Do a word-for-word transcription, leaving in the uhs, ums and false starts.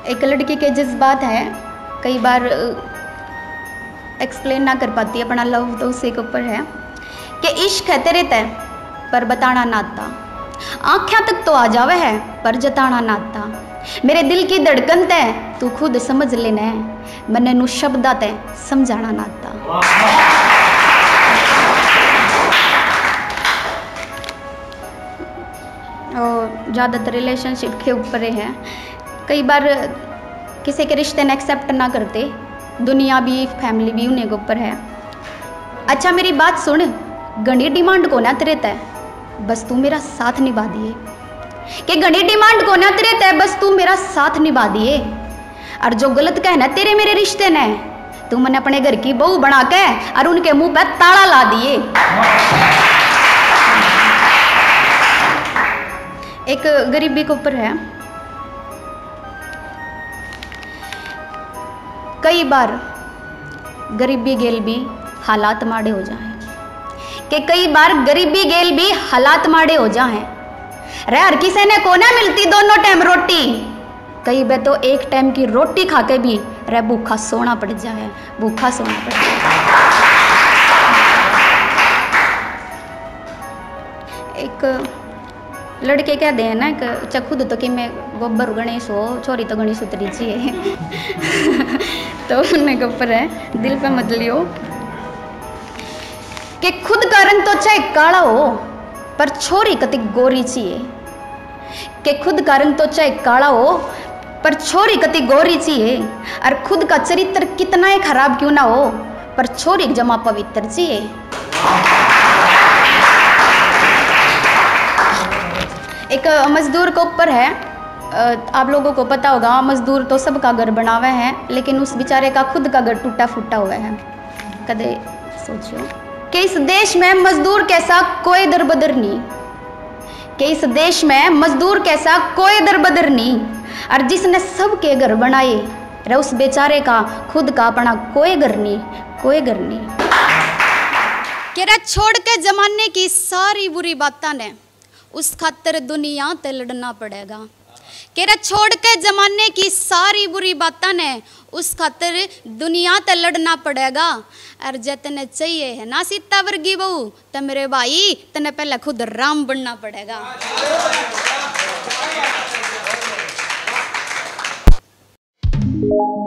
एक लड़की के जज्बात हैं, कई बार एक्सप्लेन ना कर पाती अपना लव, तो उसी के ऊपर है कि इश्क है तेरे तय पर बताना नाता, आँखें तक तो आ जावे है पर जताना नाता, मेरे दिल की धड़कन तय तू खुद समझ लेना, मन्ने नू शब्दा तय समझाना नाता। और ज़्यादातर रिलेशनशिप के ऊपर है, कई बार किसी के रिश्ते ने एक्सेप्ट ना करते, दुनिया भी फैमिली भी उन्हीं के ऊपर है। अच्छा मेरी बात सुन, घनी डिमांड को ना तेरे तय बस तू मेरा साथ निभा दिए, कि घनी डिमांड को ना तेरे तय बस तू मेरा साथ निभा दिए, और जो गलत कहना तेरे मेरे रिश्ते ने तू मैंने अपने घर की बहू बना के और उनके मुंह पे ताला ला दिए। एक गरीबी के ऊपर है, कई बार गरीबी गेल भी हालात माड़े हो जाए, कि कई बार गरीबी गेल भी हालात माड़े हो जाए, रे हर किसी ने को ना मिलती दोनों टाइम रोटी, कई बार तो एक टाइम की रोटी खा के भी रे भूखा सोना पड़ जाए, भूखा सोना पड़ जाए। एक लड़के कह दे ना कि खुद तो कि मैं गोबर गणेश हो, छोरी तो गणेश उतरी चाहिए। तो उन्हें के ऊपर है, दिल पे मत लियो, कि खुद का रंग तो चाहे काला हो पर छोरी कति गोरी चाहिए, कि खुद का रंग तो चाहे काला हो पर छोरी कति गोरी चाहिए, और खुद का चरित्र कितना ही खराब क्यों ना हो पर छोरी जमा पवित्र चाहिए। एक मजदूर के ऊपर है, आप लोगों को पता होगा मजदूर तो सबका घर बनावे हैं, लेकिन उस बेचारे का खुद का घर टूटा फूटा हुआ है। कदे सोचो कि इस देश में मजदूर कैसा कोई दरबदर नहीं, कि इस देश में मजदूर कैसा कोई दरबदर नहीं, और जिसने सबके घर बनाए रे उस बेचारे का खुद का अपना कोई घर नहीं, कोई घर नहीं। कि रे छोड़ के जमाने की सारी बुरी बातें ने उस खातर दुनिया ते लड़ना पड़ेगा, कि रे छोड़ के जमाने की सारी बुरी बातें ने उस खातर दुनिया ते लड़ना पड़ेगा, और जे तने चाहिए है ना सीता वर्गी बहू तो मेरे भाई तने पहले खुद राम बनना पड़ेगा।